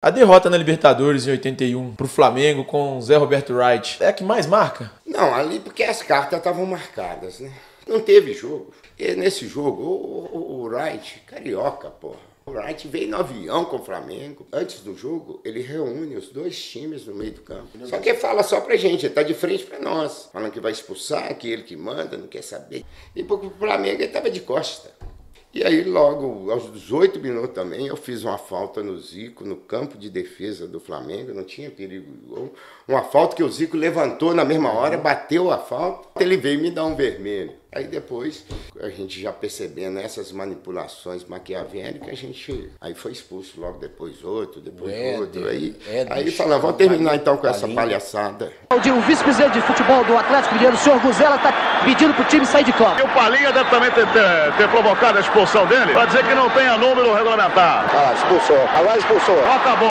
A derrota na Libertadores em 81 pro Flamengo com Zé Roberto Wright é a que mais marca? Não, ali porque as cartas estavam marcadas, né? Não teve jogo. E nesse jogo, o Wright, carioca, porra. O Wright veio no avião com o Flamengo. Antes do jogo, ele reúne os dois times no meio do campo. Só que ele fala só pra gente, ele tá de frente pra nós. Falando que vai expulsar, que ele que manda, não quer saber. E pro Flamengo ele tava de costa. E aí logo, aos 18 minutos também, eu fiz uma falta no Zico, no campo de defesa do Flamengo, não tinha perigo. Uma falta que o Zico levantou na mesma hora, bateu a falta, ele veio me dar um vermelho. Aí depois, a gente já percebendo essas manipulações maquiavélicas, aí foi expulso logo depois outro. Aí falando, vamos terminar então com essa palhaçada. O vice-presidente de futebol do Atlético Mineiro, o senhor Guzela, está pedindo pro time sair de campo. E o Palinha deve também ter provocado a expulsão dele, para dizer que não tenha número regulamentar. Expulsou, agora expulsou. Acabou.